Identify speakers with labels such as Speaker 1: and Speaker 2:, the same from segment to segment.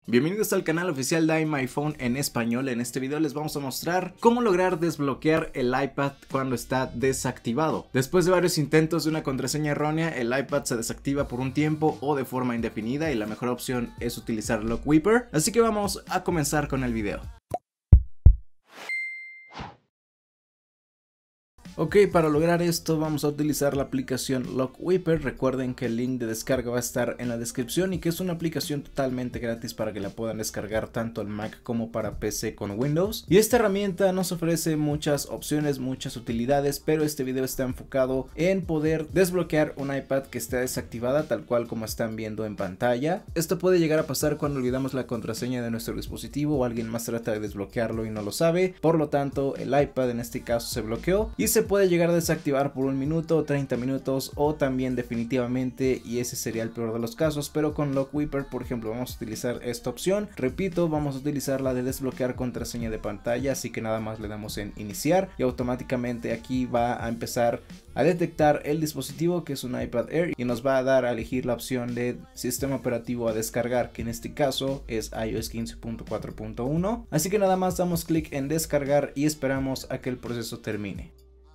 Speaker 1: Bienvenidos al canal oficial de iMyFone en español. En este video les vamos a mostrar cómo lograr desbloquear el iPad cuando está desactivado. Después de varios intentos de una contraseña errónea, el iPad se desactiva por un tiempo o de forma indefinida y la mejor opción es utilizar Lockwiper. Así que vamos a comenzar con el video. Ok, para lograr esto vamos a utilizar la aplicación Lockwiper. Recuerden que el link de descarga va a estar en la descripción y que es una aplicación totalmente gratis para que la puedan descargar tanto en Mac como para PC con Windows. Y esta herramienta nos ofrece muchas opciones, muchas utilidades, pero este video está enfocado en poder desbloquear un iPad que está desactivada tal cual como están viendo en pantalla. Esto puede llegar a pasar cuando olvidamos la contraseña de nuestro dispositivo o alguien más trata de desbloquearlo y no lo sabe. Por lo tanto, el iPad en este caso se bloqueó y se puede llegar a desactivar por 1 minuto, 30 minutos o también definitivamente, y ese sería el peor de los casos. Pero con Lockwiper, por ejemplo, vamos a utilizar esta opción. Repito, vamos a utilizar la de desbloquear contraseña de pantalla, así que nada más le damos en iniciar y automáticamente aquí va a empezar a detectar el dispositivo, que es un iPad Air, y nos va a dar a elegir la opción de sistema operativo a descargar, que en este caso es iOS 15.4.1. así que nada más damos clic en descargar y esperamos a que el proceso termine.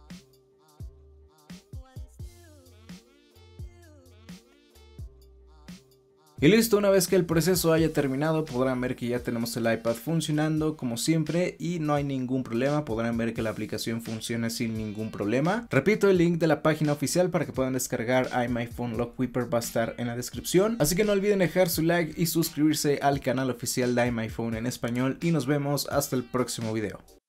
Speaker 1: Y listo, una vez que el proceso haya terminado podrán ver que ya tenemos el iPad funcionando como siempre y no hay ningún problema. Podrán ver que la aplicación funciona sin ningún problema. Repito, el link de la página oficial para que puedan descargar iMyFone Lockwiper va a estar en la descripción. Así que no olviden dejar su like y suscribirse al canal oficial de iMyFone en español y nos vemos hasta el próximo video.